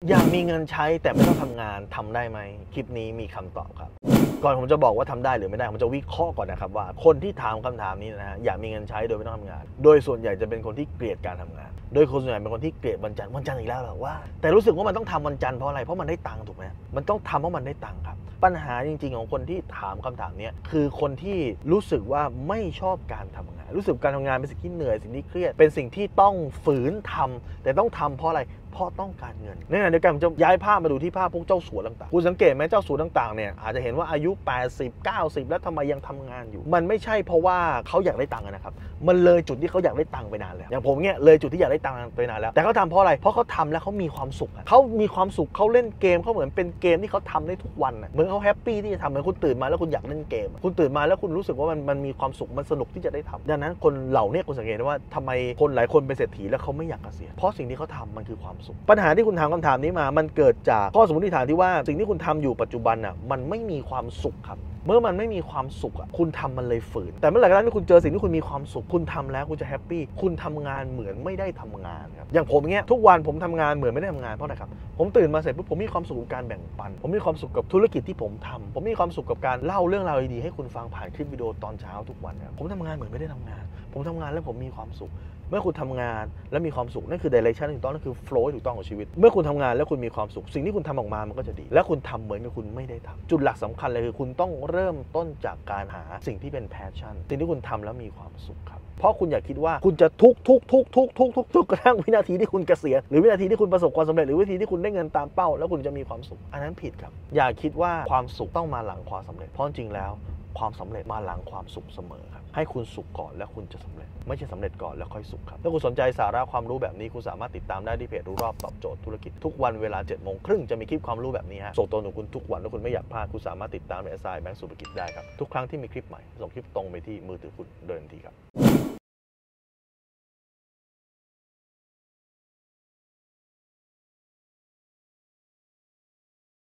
อยากมีเงินใช้แต่ไม่ต้องทำงานทำได้ไหมคลิปนี้มีคำตอบครับก่อนผมจะบอกว่าทำได้หรือไม่ได้ผมจะวิเคราะห์ก่อนนะครับว่าคนที่ถามคำถามนี้นะฮะอยากมีเงินใช้โดยไม่ต้องทำงานโดยส่วนใหญ่จะเป็นคนที่เกลียดการทำงานโดยคนส่วนใหญ่เป็นคนที่เกลียดวันจันทร์อีกแล้วเหรอว่าแต่รู้สึกว่ามันต้องทำวันจันทร์เพราะอะไรเพราะมันได้ตังค์ถูกไหมมันต้องทำเพราะมันได้ตังค์ครับปัญหาจริงๆของคนที่ถามคำถามนี้คือคนที่รู้สึกว่าไม่ชอบการทำงานรู้สึกการทำงานเป็นสิ่งที่เหนื่อยสิ่งที่เครียดเป็นสิ่งที่ต้องฝืนทำแต่ต้องทำเพราะอะไรเพราะต้องการเงินในขณะเดียวกันผมจะย้ายภาพมาดูที่ภาพพวกเจ้าสัวต่างๆคุณสังเกตไหมเจ้าสัวต่างๆเนี่ยอาจจะเห็นว่าอายุ80 90แล้วทำไมยังทำงานอยู่มันไม่ใช่เพราะว่าเขาอยากได้ตังค์นะครับมันเลยจุดที่เขาอยากได้ตังค์ไปนานแล้วอย่างผมเนี่ยเลยจุดที่อยากได้ตังค์ไปนานแล้วแต่เขาทำเพราะอะไรเพราะเขาทำแล้วเขามีความสุขเขามีความสุขเขาเล่นเกมเขาเหมือนเป็นเกมที่เขาทำได้ทุกวันเหมือนเขาแฮปปี้ที่จะทำเหมือนคุณตื่นมาแล้วคุณอยากเล่นเกมคุณตื่นมาแล้วคุณรู้สึกว่ามันมีความสุขมันสนุกที่จะได้ทำดังนั้นคนเหล่านี้คุณสังเกตว่าทำไมคนหลายคนเป็นเศรษฐีแล้วเขาไม่อยากเกษียณเพราะสิ่งที่เขาทำมันคือความสุขปัญหาที่คุณถามคำถามนี้มามันเกิดจากข้อสมมติฐานที่ว่าสิ่งที่คุณทำอยู่ปัจจุบันมันไม่มีความสุขครับเมื่อมันไม่มีความสุขคุณทำมันเลยฝืนแต่เมื่อไหร่ก็ตามที่คุณเจอสิ่งที่คุณมีความสุขคุณทำแล้วคุณจะแฮปปี้คุณทำงานเหมือนไม่ได้ทำงานครับอย่างผมเงี้ยทุกวันผมทำงานเหมือนไม่ได้ทำงานเพราะอะไรครับผมตื่นมาเสร็จปุ๊บผมมีความสุขกับการแบ่งปันผมมีความสุขกับธุรกิจที่ผมทำผมมีความสุขกับการเล่าเรื่องราวดีๆให้คุณฟังผ่านคลิปวิดีโอตอนเช้าทุกวันครับผมทำงานเหมือนไม่ได้ทำงานผมทำงานแล้วผมมีความสุขเมื่อคุณทำงานและมีความสุขนั่นคือ direction ที่ถูกต้องนั่นคือ flow ที่ถูกต้องของชีวิตเมื่อคุณทำงานแล้วคุณมีความสุขสิ่งที่คุณทำออกมามันก็จะดีและคุณทำเหมือนกับคุณไม่ได้ทำจุดหลักสำคัญเลยคือคุณต้องเริ่มต้นจากการหาสิ่งที่เป็น passion สิ่งที่คุณทำแล้วมีความสุขครับเพราะคุณอย่าคิดว่าคุณจะทุกกระทั่งวินาทีที่คุณเกษียณหรือวินาทีที่คุณประสบความสำเร็จหรือวินาทีที่คุณได้เงินตามเป้าแล้วคุณจะมีความสุขอันนั้นผิดครับอย่าคิดว่าความสุขต้องมาหลังความสำเร็จเพราะจริงแล้วความสำเร็จมาหลังความสุขเสมอครับให้คุณสุขก่อนแล้วคุณจะสำเร็จไม่ใช่สำเร็จก่อนแล้วค่อยสุขครับถ้าคุณสนใจสาระความรู้แบบนี้คุณสามารถติดตามได้ที่เพจรู้รอบตอบโจทย์ธุรกิจทุกวันเวลา 7:30 นจะมีคลิปความรู้แบบนี้ส่งตรงถึงคุณทุกวันถ้าคุณไม่อยากพลาดคุณสามารถติดตามใน SI Bank สุภกิจได้ครับทุกครั้งที่มีคลิปใหม่ส่งคลิปตรงไปที่มือถือคุณโดยทันทีครับ